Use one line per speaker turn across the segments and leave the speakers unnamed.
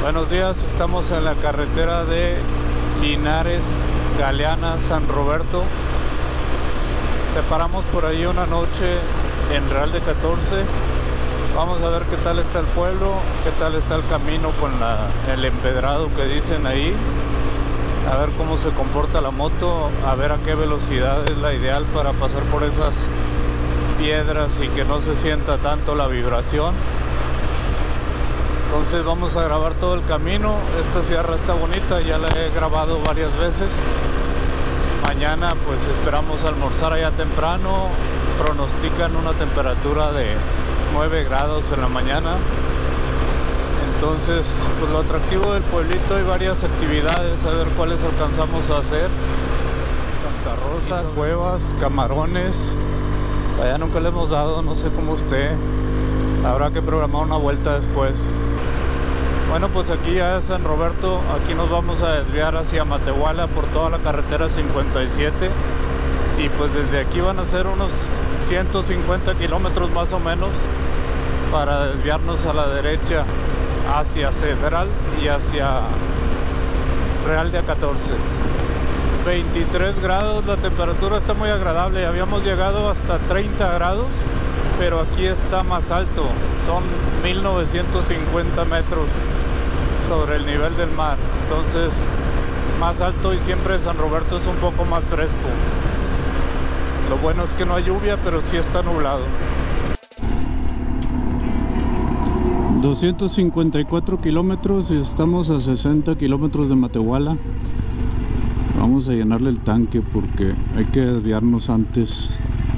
Buenos días, estamos en la carretera de Linares, Galeana, San Roberto. Separamos por ahí una noche en Real de 14. Vamos a ver qué tal está el pueblo, qué tal está el camino con el empedrado que dicen ahí. A ver cómo se comporta la moto, a ver a qué velocidad es la ideal para pasar por esas piedras y que no se sienta tanto la vibración. Entonces vamos a grabar todo el camino. Esta sierra está bonita, ya la he grabado varias veces. Mañana pues esperamos almorzar allá temprano. Pronostican una temperatura de 9 grados en la mañana. Entonces pues lo atractivo del pueblito, hay varias actividades, a ver cuáles alcanzamos a hacer. Santa Rosa, cuevas, camarones. Allá nunca le hemos dado, no sé cómo esté. Habrá que programar una vuelta después. Bueno, pues aquí ya es San Roberto. Aquí nos vamos a desviar hacia Matehuala por toda la carretera 57. Y pues desde aquí van a ser unos 150 kilómetros más o menos para desviarnos a la derecha hacia Cedral y hacia Real de 14. 23 grados, la temperatura está muy agradable. Habíamos llegado hasta 30 grados, pero aquí está más alto. Son 1950 metros sobre el nivel del mar. Entonces más alto, y siempre San Roberto es un poco más fresco. Lo bueno es que no hay lluvia, pero sí está nublado. 254 kilómetros y estamos a 60 kilómetros de Matehuala. Vamos a llenarle el tanque porque hay que desviarnos antes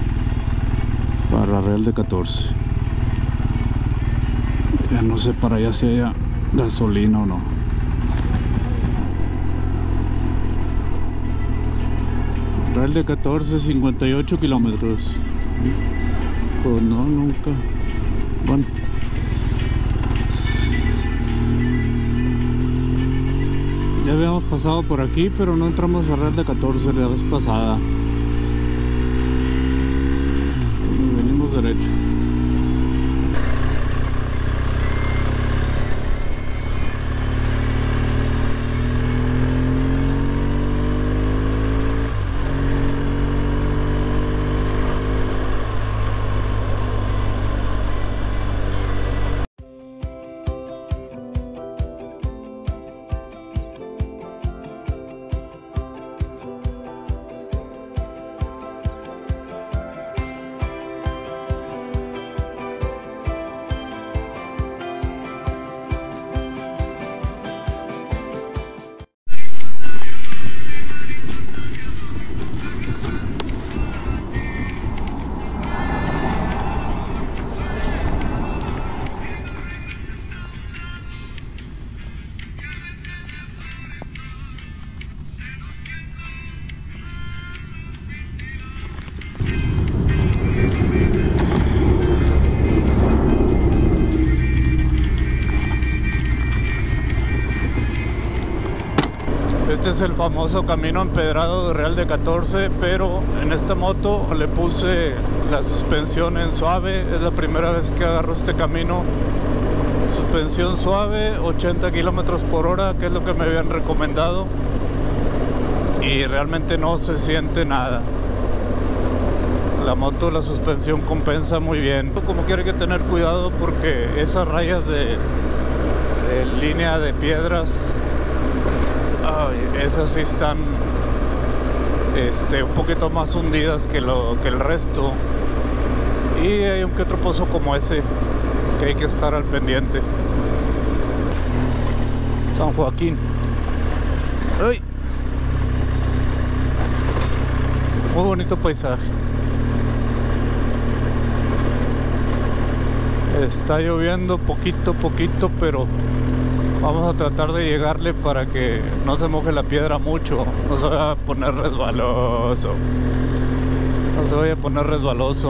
para Real de 14. Ya no sé para allá si haya gasolina o no. Real de 14, 58 kilómetros. Pues no, nunca. Bueno, ya habíamos pasado por aquí, pero no entramos a Real de 14 la vez pasada. Venimos derecho. Este es el famoso camino empedrado de Real de 14, pero en esta moto le puse la suspensión en suave. Es la primera vez que agarro este camino. Suspensión suave, 80 kilómetros por hora, que es lo que me habían recomendado, y realmente no se siente nada. La moto, la suspensión compensa muy bien. Como quiera, hay que tener cuidado porque esas rayas de línea de piedras, esas sí están un poquito más hundidas que el resto, y hay un que otro pozo como ese que hay que estar al pendiente. San Joaquín. ¡Uy! Muy bonito paisaje. Está lloviendo poquito, pero vamos a tratar de llegarle para que no se moje la piedra mucho, no se vaya a poner resbaloso. No se vaya a poner resbaloso.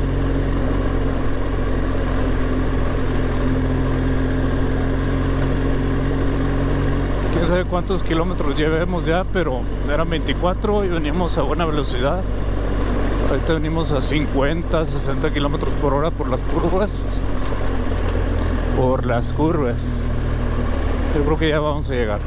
Quién sabe cuántos kilómetros llevemos ya, pero eran 24 y venimos a buena velocidad. Ahorita venimos a 50, 60 kilómetros por hora por las curvas. Yo creo que ya vamos a llegar.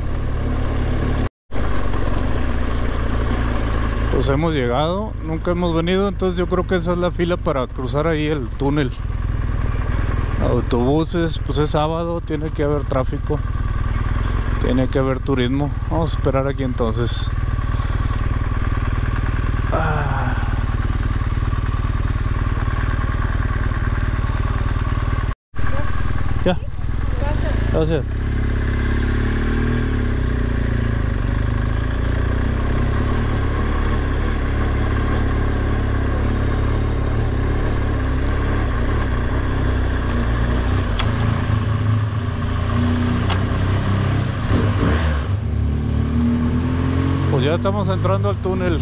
Pues hemos llegado, nunca hemos venido, entonces yo creo que esa es la fila para cruzar ahí el túnel. Autobuses, pues es sábado, tiene que haber tráfico, tiene que haber turismo. Vamos a esperar aquí entonces. Ya. Gracias. Pues ya estamos entrando al túnel.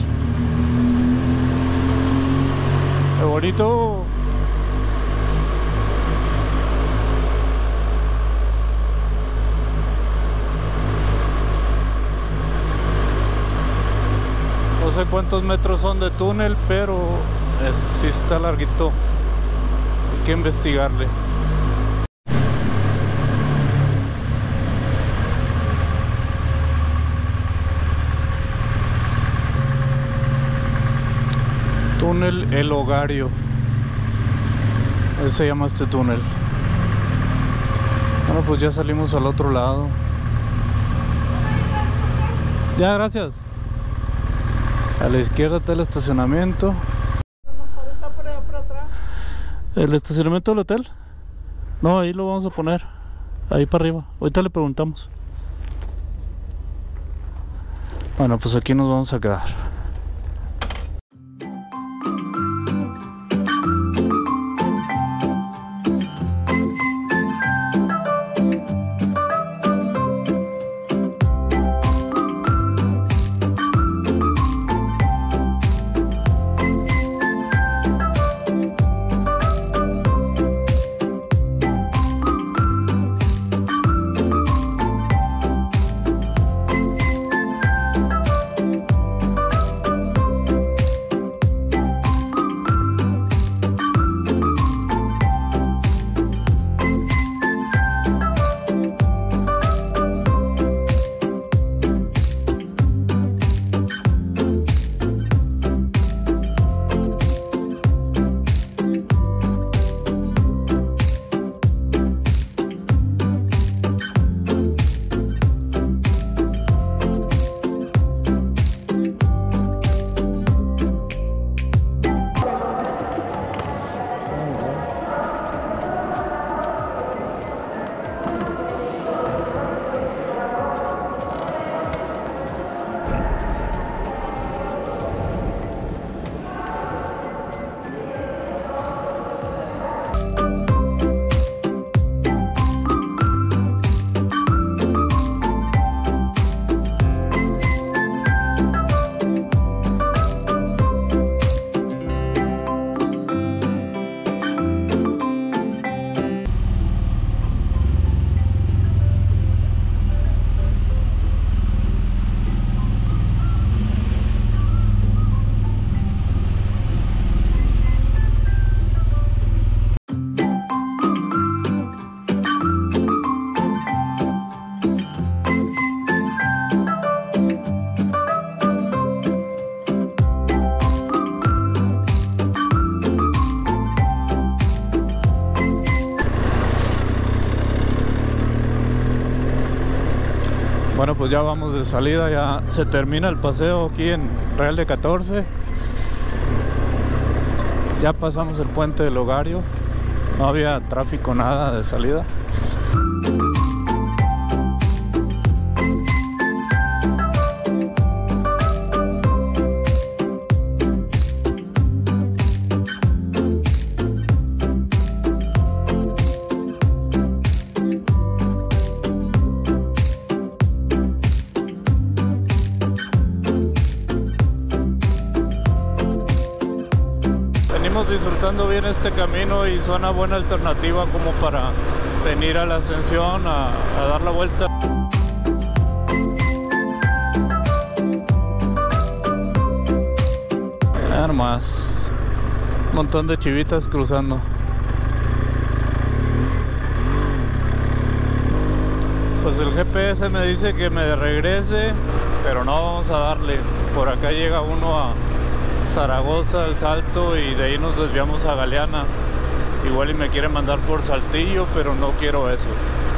Qué bonito. No sé cuántos metros son de túnel, pero sí está larguito. Hay que investigarle. Túnel El Hogario. Así se llama este túnel. Bueno, pues ya salimos al otro lado. Ya, gracias. A la izquierda está el estacionamiento.
¿Está por allá por atrás?
¿El estacionamiento del hotel? No, ahí lo vamos a poner. Ahí para arriba. Ahorita le preguntamos. Bueno, pues aquí nos vamos a quedar. Bueno, pues ya vamos de salida, ya se termina el paseo aquí en Real de 14. Ya pasamos el puente del Hogario, no había tráfico, nada de salida. Disfrutando bien este camino y suena buena alternativa como para venir a la Ascensión a dar la vuelta. Nada más, un montón de chivitas cruzando. Pues el GPS me dice que me regrese, pero no vamos a darle. Por acá llega uno a Zaragoza, El Salto, y de ahí nos desviamos a Galeana. Igual y me quiere mandar por Saltillo, pero no quiero eso.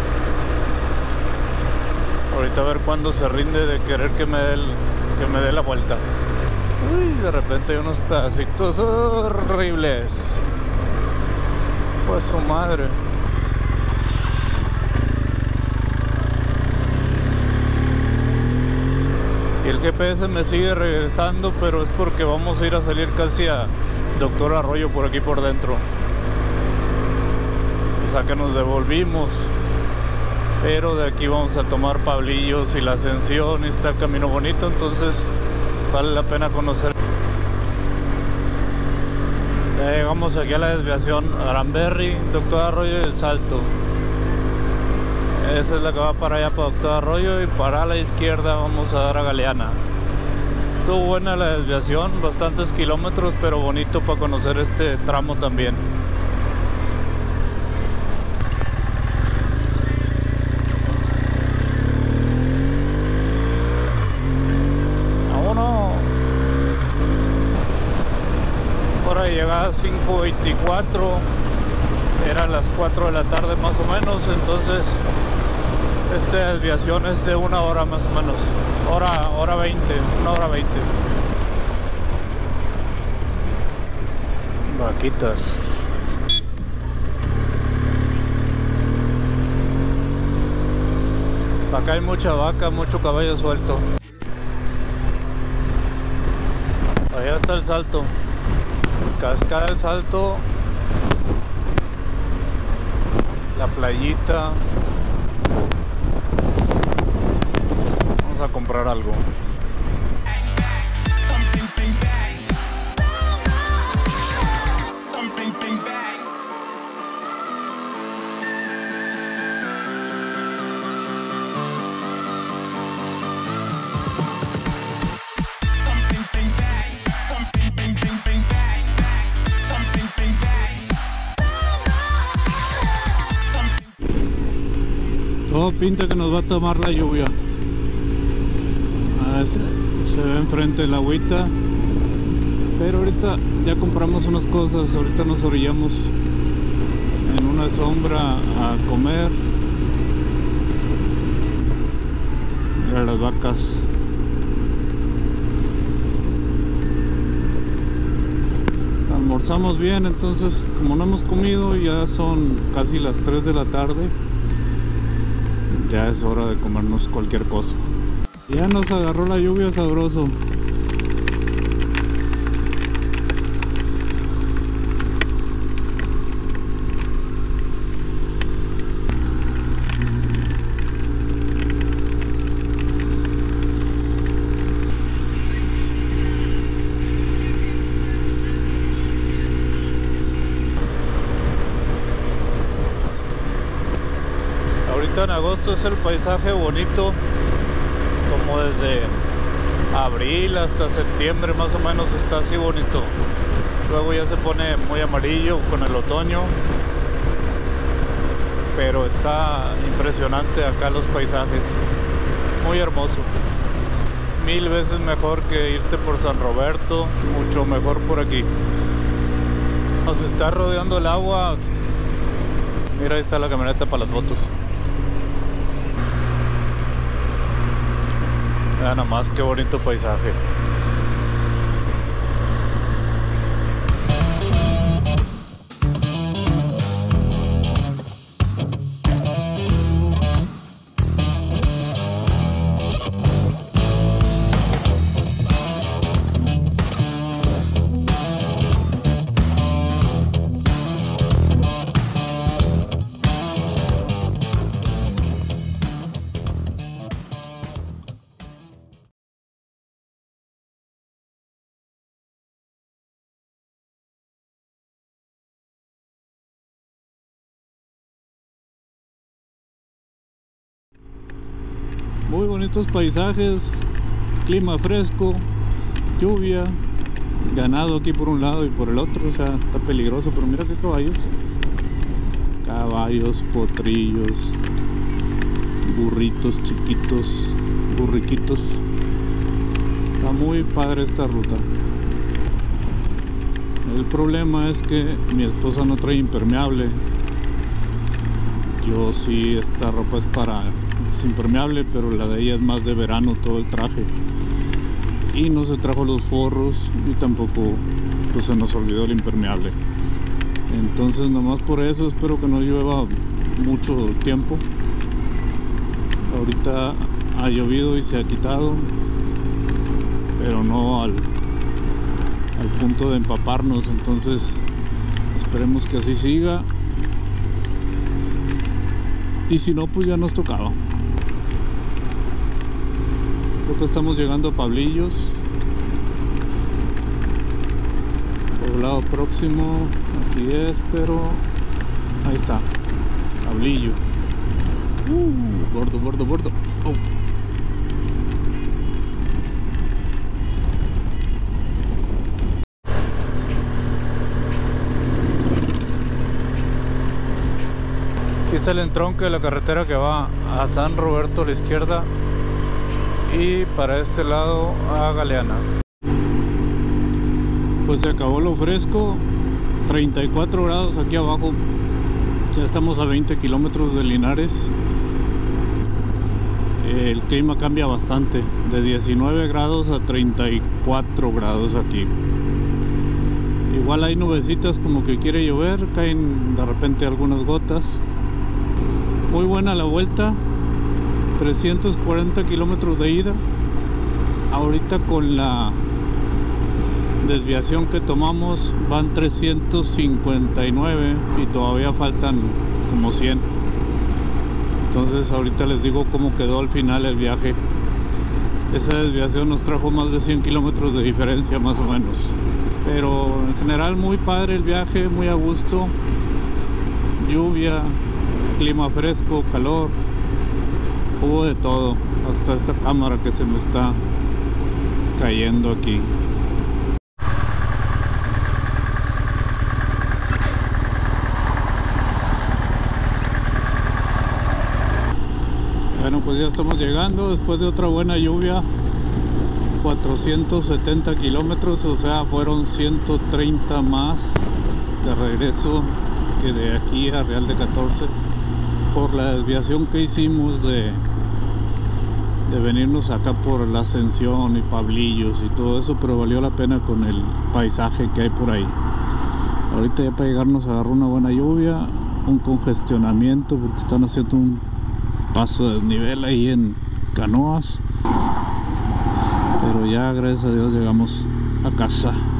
Ahorita a ver cuándo se rinde de querer que me dé la vuelta. Uy, de repente hay unos pedacitos horribles. Pues su madre. Y el GPS me sigue regresando, pero es porque vamos a ir a salir casi a Doctor Arroyo por aquí por dentro. O sea que nos devolvimos. Pero de aquí vamos a tomar Pablillos y la Ascensión, y está el camino bonito, entonces vale la pena conocer. Ya llegamos aquí a la desviación Granberry, Doctor Arroyo y El Salto. Esa es la que va para allá, para Doctor Arroyo, y para la izquierda vamos a dar a Galeana. Estuvo buena la desviación, bastantes kilómetros, pero bonito para conocer este tramo también. Llegaba a 5:24, eran las 4 de la tarde más o menos, entonces esta desviación es de 1 hora más o menos, hora 20, 1 hora 20. Vaquitas. Acá hay mucha vaca, mucho caballo suelto. Allá está El Salto. Cascada El Salto, la playita. Vamos a comprar algo. Todo pinta que nos va a tomar la lluvia. Se ve enfrente la agüita. Pero ahorita ya compramos unas cosas. Ahorita nos orillamos en una sombra a comer. Mira las vacas. Almorzamos bien, entonces como no hemos comido, ya son casi las 3 de la tarde. Ya es hora de comernos cualquier cosa. Ya nos agarró la lluvia sabroso. En agosto es el paisaje bonito, como desde abril hasta septiembre más o menos está así bonito. Luego ya se pone muy amarillo con el otoño, pero está impresionante acá los paisajes, muy hermoso. 1000 veces mejor que irte por San Roberto, mucho mejor por aquí. Nos está rodeando el agua. Mira, ahí está la camioneta para las fotos. Vean nada más qué bonito paisaje. Muy bonitos paisajes, clima fresco, lluvia, ganado aquí por un lado y por el otro, o sea, está peligroso, pero mira qué caballos, potrillos, burritos chiquitos, burriquitos. Está muy padre esta ruta. El problema es que mi esposa no trae impermeable. Yo sí, esta ropa es impermeable, pero la de ella es más de verano, todo el traje. Y no se trajo los forros y tampoco pues se nos olvidó el impermeable. Entonces nomás por eso espero que no llueva mucho tiempo. Ahorita ha llovido y se ha quitado, pero no al punto de empaparnos. Entonces esperemos que así siga, y si no pues ya nos tocaba. Creo que estamos llegando a Pablillos, poblado próximo. Aquí es, pero ahí está, Pablillo. Gordo. Oh. Aquí está el entronque de la carretera que va a San Roberto a la izquierda y para este lado a Galeana. Pues se acabó lo fresco, 34 grados aquí abajo. Ya estamos a 20 kilómetros de Linares. El clima cambia bastante, de 19 grados a 34 grados aquí. Igual hay nubecitas como que quiere llover, caen de repente algunas gotas. Muy buena la vuelta, 340 kilómetros de ida. Ahorita con la desviación que tomamos van 359 y todavía faltan como 100. Entonces ahorita les digo cómo quedó al final el viaje. Esa desviación nos trajo más de 100 kilómetros de diferencia más o menos, pero en general muy padre el viaje, muy a gusto. Lluvia, clima fresco, calor, hubo de todo, hasta esta cámara que se me está cayendo aquí. Bueno, pues ya estamos llegando después de otra buena lluvia. 470 kilómetros, o sea, fueron 130 más de regreso que de aquí a Real de 14 por la desviación que hicimos de venirnos acá por la Ascensión y Pablillos y todo eso, pero valió la pena con el paisaje que hay por ahí. Ahorita ya para llegar nos agarró una buena lluvia, un congestionamiento porque están haciendo un paso de desnivel ahí en Canoas, pero ya gracias a Dios llegamos a casa.